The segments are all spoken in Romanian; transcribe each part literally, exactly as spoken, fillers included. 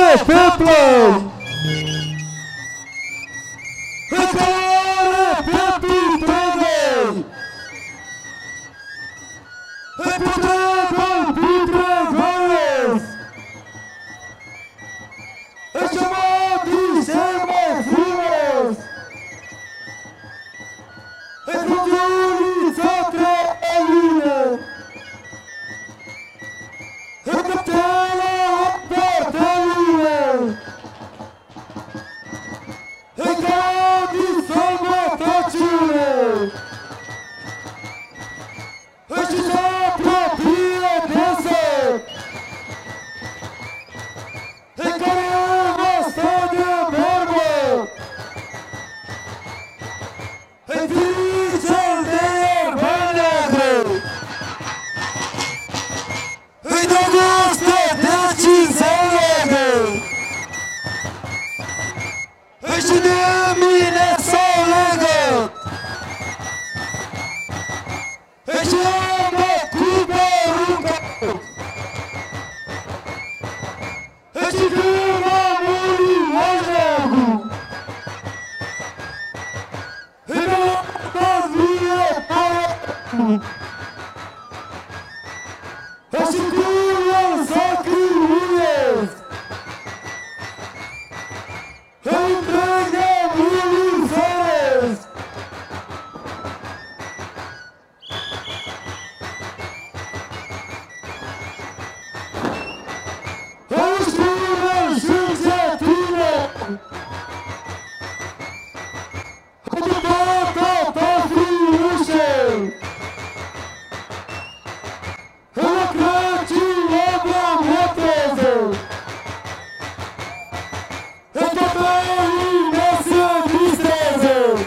care pe plăi, pe care pe putrăgăi, pe putrăgăi, putrăgăiesc, e ce mă dise mai frumos, e cruciulița trăină, e căptela portelină, e ca din sărbătăciune, e și se apropie de săt, e care vă stă de vorbă, e fițel de ierbă neagră, e dragoste de cințelegă, e și de mine s-a legăt, e și am dat cu poruncat, e și când am murit oșneagul, e mi-a vie păretul, e și când eu sacriuiesc, e întreg de mulit feresc, își pune sângetine, cu toată ta fiușe, la Crăciun mă boteză, e toată lumea se distreze,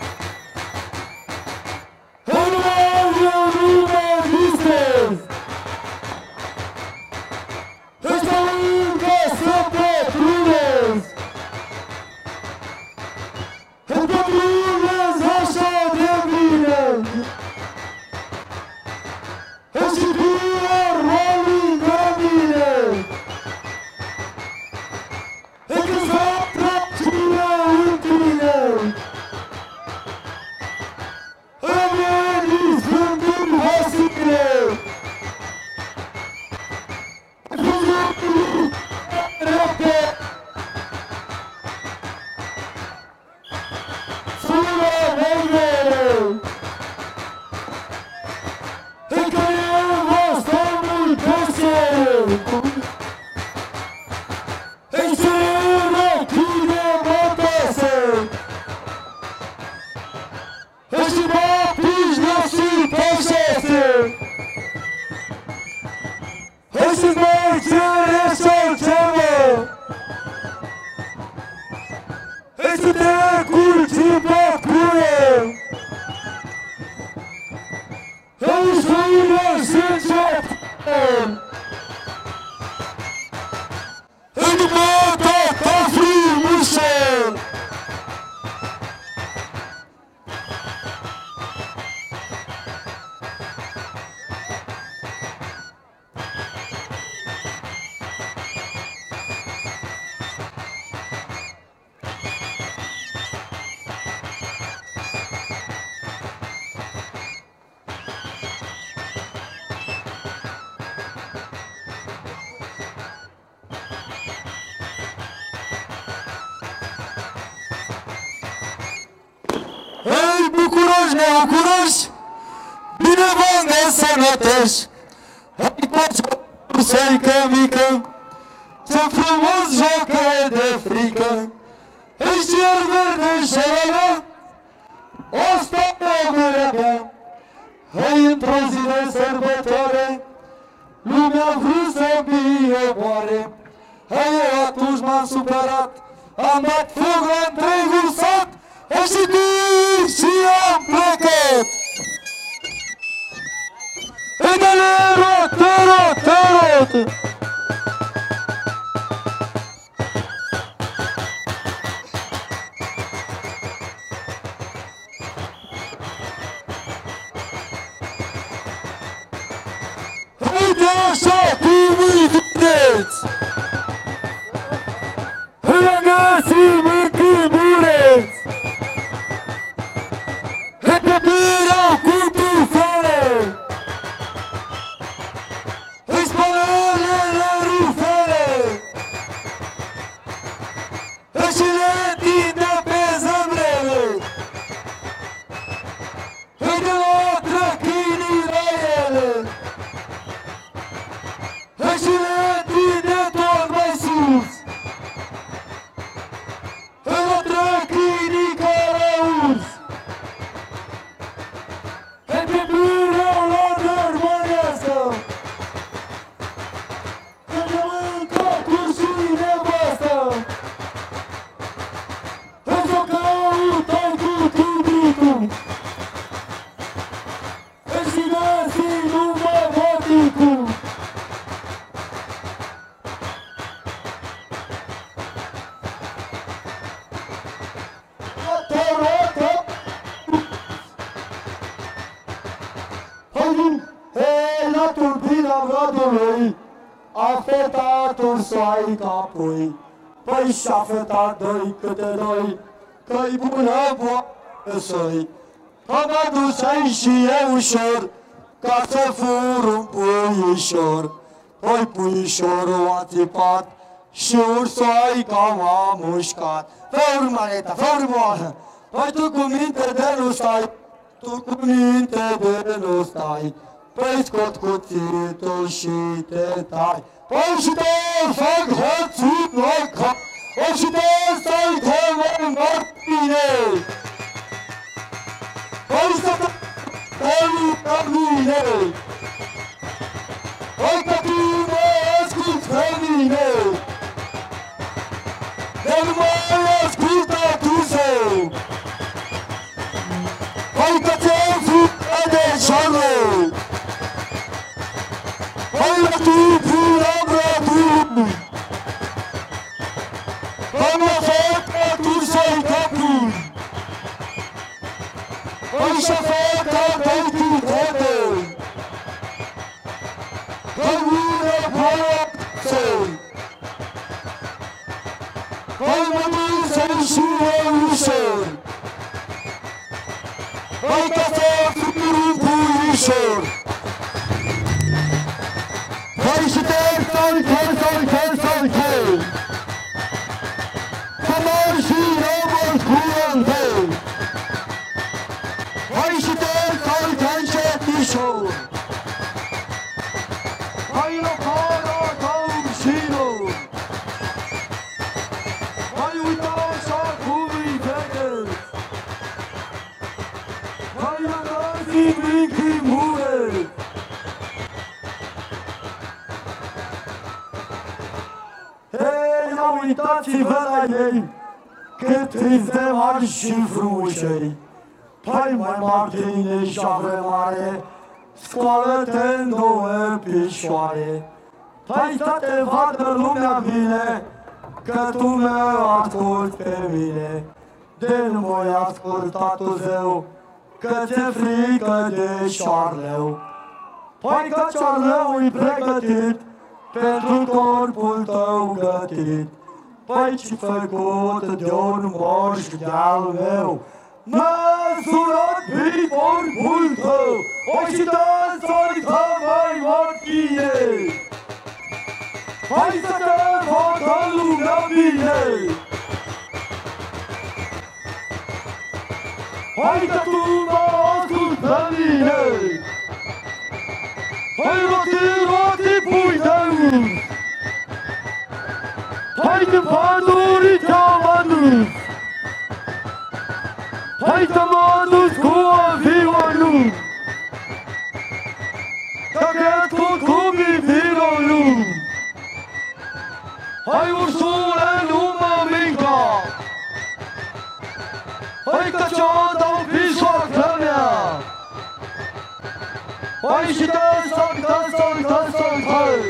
e numai eu nu mă distrez, e stau încă să pătrunez, e pătrunez așa de bine, e și cu arma lângă mine, e când s-a trăciunea în tine, e venit Sfântul Vasile, e Sfântul Repet, sună mângâiere, e care vă stă mult pe seară, e se răchide bătăsă, e și mă pișnă și pășește, e și-ți mai cere și-o ceva, e să te culci pe cure, e ușură și începem, e după tata frumușe, ei bucuroși, nebucuroși, bine v-am găsit sănătoși, hai păcea-i mică, ce frumos joacă de frică, ei cer verde și ăla, o stau mărea mea, hai într-o zi de sărbătoare, lumea vrut să mie moare, hai atunci m-am supărat, am dat foc la întregul sat, e și duc și am plecat. E de-le rot, rot, rot. Uite așa cum îi vedeți! la turbina vădului, a fetat ursoai ca pui. Păi și-a fetat doi câte doi, că-i bună boacă să-i. Mă duceai și eu ușor, ca să fur un puișor. Păi puișorul a țipat și ursoaica m-a mușcat. Fă urmaneta, fă urmoană! Păi tu cu minte de nu stai, tu cu minte de nu stai. Păi scot cuțitul și te tai. Păi și te fac hățit la cap, păi și te stai te mă Martine. Păi să te dai ca mine, păi că tu mă asculți pe mine. De nu mai ascultă tu zeu, păi că ți-am frică de șarleu. Păi la tu pula bradul, păi mă fac ca tu să-i capul. Păi și-a fac ca doi tu tete, păi mine păi să-i. Păi mă duc să-i și eu ușor, păi ca să fur un puișor. Păi și te stai, te stai, te stai, te să mor și rămâi cu el tău. Păi și te stai, te încetișor, păi la cara tău și nu. Păi uita așa cum îi vede, păi la găsi mici mure. Hei, ia uitați-vă la ei, cât îți de mari și frumușei. Păi mai Martine și Avremare, scoală-te în două pișoare. Păi să te vadă lumea bine, că tu mă asculți pe mine. De nu m-ai ascultat tu zeu, că ți-e frică de șoarleu. Păi că șoarleu-i pregătit pentru corpul tău gătit. Păi ce făcut de un moș de-al meu, m-a surat pe corpul tău, o și dansori ta mai Martine. Hai să te facă lumea bine, hai că tu mă ascult pe mine. Hai roti, roti, pui de luz, hai că pădurii te-am adus, hai că m-a dus cu avionul, că cred cu cubitirul. Hai ursule, nu mă minca, hai că ți-o dau pișoacă mea. Hai și dansăm, dansăm, dansăm, hai,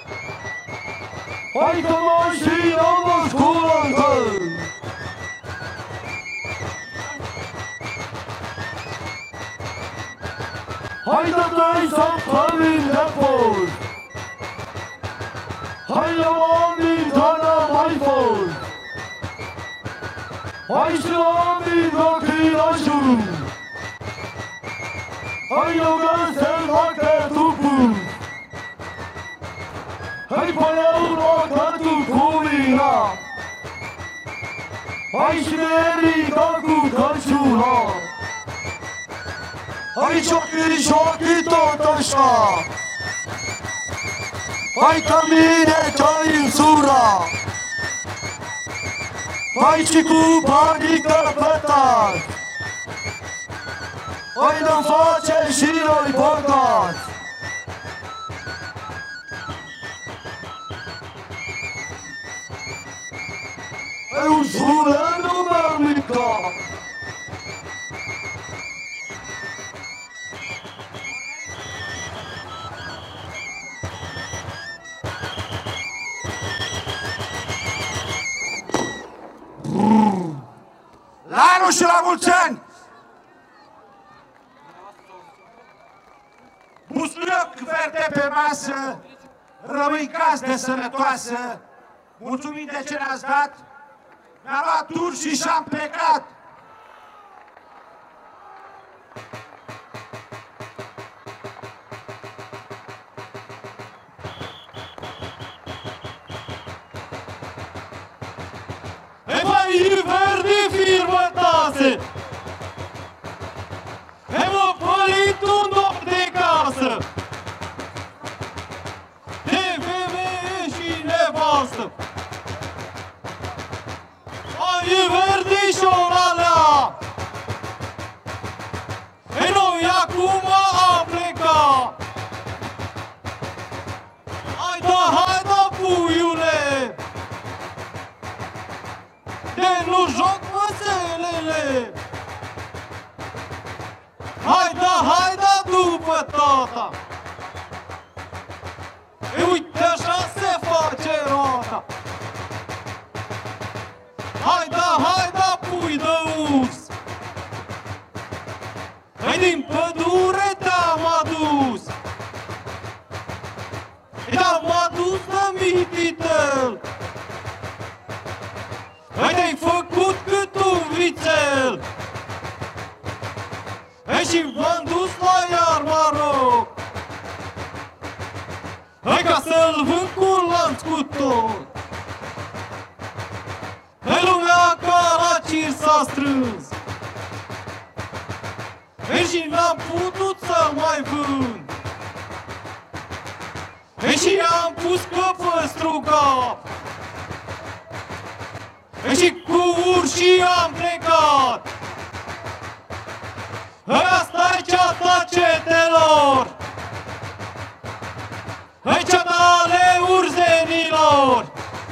hai că mă și am musculă. Hai să dansăm pe mine poți, hai la oameni dana mai fost, hai și oameni copilașul, hai eu găsel facă tupul, hai pălău facă tu cu mina, hai și merica cu căciula, hai șochii, șochii tot așa. Hai ca mine ce-ai în sura, hai și cu banii căpătați, hai ne-am face și noi bogați. Hai ușură, nu mă mica, la anul și la mulți ani! Pună verde pe masă, rămâi gazdă sănătoasă, mulțumim de ce ne-ați dat, mi-a luat tur și și-am plecat. E mai verdi firmă tase, e mă pălit un dor de casă, de femeie și nevastă. Ai verdișoralea, e noi acum am plecat. Hai da, hai da, puiule, de nu joc măselele. Hai da, hai da, după tata. E uite așa se face roata. Hai da, hai da, pui de urs. E din pădure te-am adus. Te-am adus de mititel. E te-ai făcut cât un vițel. E și v-am dus la iarma rog. E ca să-l vând cu lanț cu tot. E lumea ca la cir s-a strâns. E și n-am putut să mai vând. E și am pus căpă strugap. E și cu urșii am plecat. Asta-i ceata cetelor. E ceata ale urzenilor.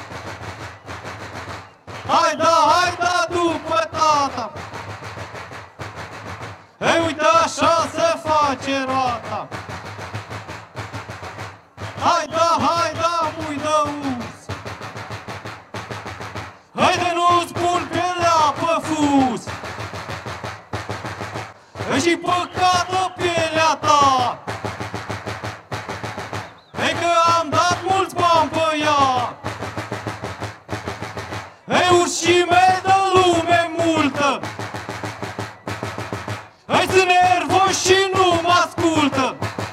Hai da, hai da, după tata. E uite așa se face roata. Hai da, hai da, mui de us. Hai de nu spun pielea pe fus. E și păcată pielea ta. E că am dat mulți bani pe ea. E urșii mei de lume multă. Hai să nervoși și nu mă ascultă.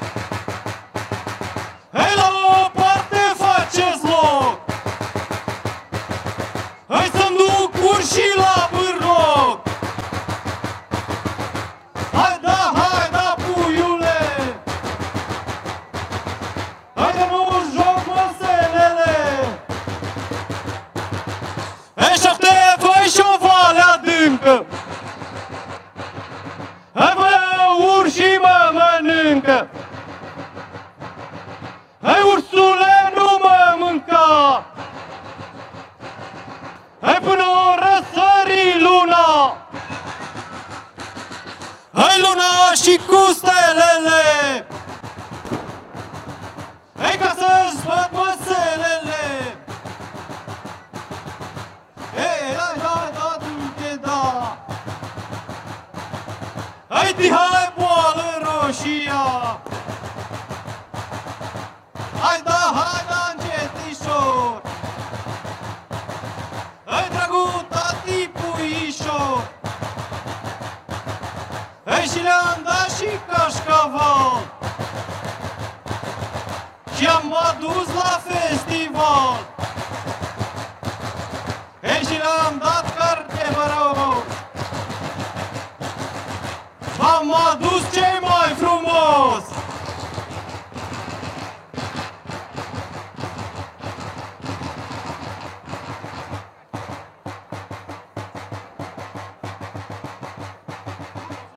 Hai la o parte faceți loc. Hai să-mi duc urșii la bârloc. Hai da, hai da, puiule. Hai de nu joc măselele. E șapte făi și o vale adâncă. Hai mă urși mă mănâncă. Hai ursule nu mă mânca. Hai până o răsări luna. Hai luna și cu stelele. Hai ca să-ți văd măselele. Ei, hai, hai, da, du-te, da. Hai, di, hai, boală roșia. Hai, da, hai, da, încetișor. Hai, dragul tati, puișor. Hai, și le-am dat și cașcaval. Și am adus la festival. Ei, și le-am dat carte, mă rog. M-am adus